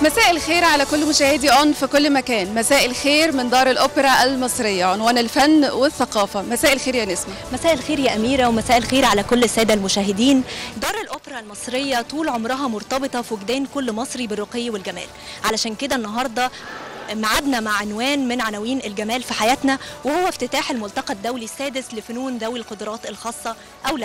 مساء الخير على كل مشاهدي اون في كل مكان. مساء الخير من دار الأوبرا المصرية، عنوان الفن والثقافة. مساء الخير يا نسمة. مساء الخير يا أميرة، ومساء الخير على كل السادة المشاهدين. دار الأوبرا المصرية طول عمرها مرتبطة في وجدان كل مصري بالرقي والجمال، علشان كده النهاردة معادنا مع عنوان من عناوين الجمال في حياتنا، وهو افتتاح الملتقى الدولي السادس لفنون ذوي القدرات الخاصة.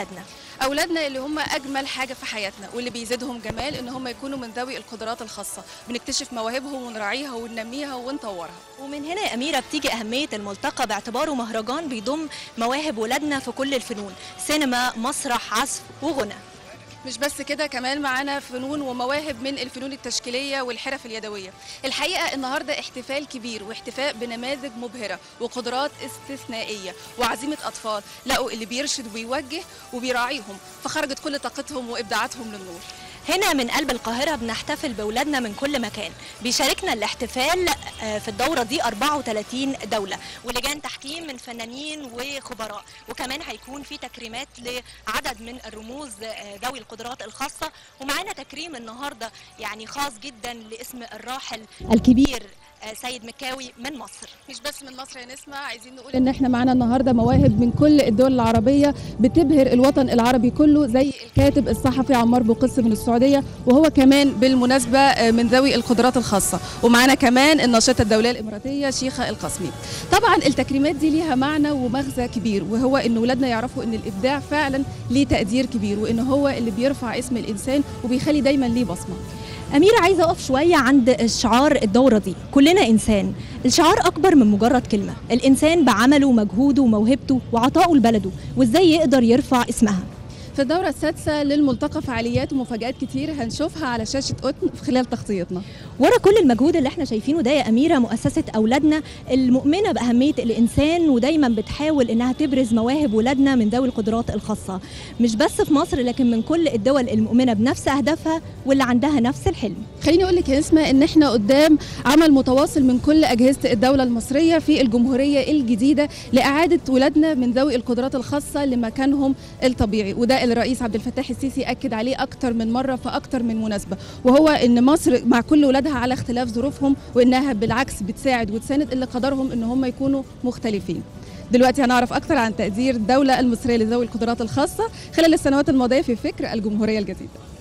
أولادنا اللي هم أجمل حاجة في حياتنا، واللي بيزيدهم جمال إن هم يكونوا من ذوي القدرات الخاصة. بنكتشف مواهبهم ونراعيها وننميها ونطورها. ومن هنا يا أميرة بتيجي أهمية الملتقى باعتباره مهرجان بيضم مواهب ولادنا في كل الفنون، سينما، مسرح، عزف وغنى. مش بس كده، كمان معانا فنون ومواهب من الفنون التشكيلية والحرف اليدوية. الحقيقة النهاردة احتفال كبير، واحتفاء بنماذج مبهرة وقدرات استثنائية وعزيمة أطفال لقوا اللي بيرشد وبيوجه وبيراعيهم، فخرجت كل طاقتهم وإبداعاتهم للنور. هنا من قلب القاهرة بنحتفل بأولادنا من كل مكان. بيشاركنا الاحتفال في الدورة دي 34 دولة ولجان تحكيم من فنانين وخبراء، وكمان هيكون في تكريمات لعدد من الرموز ذوي القدرات الخاصة. ومعانا تكريم النهاردة يعني خاص جدا لاسم الراحل الكبير سيد مكاوي من مصر. مش بس من مصر يا نسمة، عايزين نقول ان احنا معانا النهارده مواهب من كل الدول العربيه بتبهر الوطن العربي كله، زي الكاتب الصحفي عمار بوقص من السعوديه، وهو كمان بالمناسبه من ذوي القدرات الخاصه. ومعانا كمان الناشطه الدوليه الاماراتيه شيخه القاسمي. طبعا التكريمات دي ليها معنى ومغزى كبير، وهو ان ولادنا يعرفوا ان الابداع فعلا ليه تقدير كبير، وان هو اللي بيرفع اسم الانسان وبيخلي دايما ليه بصمه. أميرة، عايزة أقف شوية عند شعار الدورة دي، كلنا إنسان. الشعار أكبر من مجرد كلمة، الإنسان بعمله ومجهوده وموهبته وعطائه لبلده، وإزاي يقدر يرفع اسمها. في الدورة السادسة للملتقى فعاليات ومفاجآت كتير هنشوفها على شاشة قطن في خلال تغطيتنا. ورا كل المجهود اللي احنا شايفينه ده يا أميرة مؤسسة أولادنا المؤمنة بأهمية الإنسان، ودايما بتحاول إنها تبرز مواهب ولادنا من ذوي القدرات الخاصة، مش بس في مصر لكن من كل الدول المؤمنة بنفس أهدافها واللي عندها نفس الحلم. خليني أقول لك يا نسمة إن احنا قدام عمل متواصل من كل أجهزة الدولة المصرية في الجمهورية الجديدة لإعادة ولادنا من ذوي القدرات الخاصة لمكانهم الطبيعي، وده الرئيس عبد الفتاح السيسي أكد عليه أكتر من مرة في أكتر من مناسبة، وهو إن مصر مع كل ولادها على اختلاف ظروفهم، وإنها بالعكس بتساعد وتساند اللي قدرهم إن هم يكونوا مختلفين. دلوقتي هنعرف أكتر عن تقدير الدولة المصرية لذوي القدرات الخاصة خلال السنوات الماضية في فكر الجمهورية الجديدة.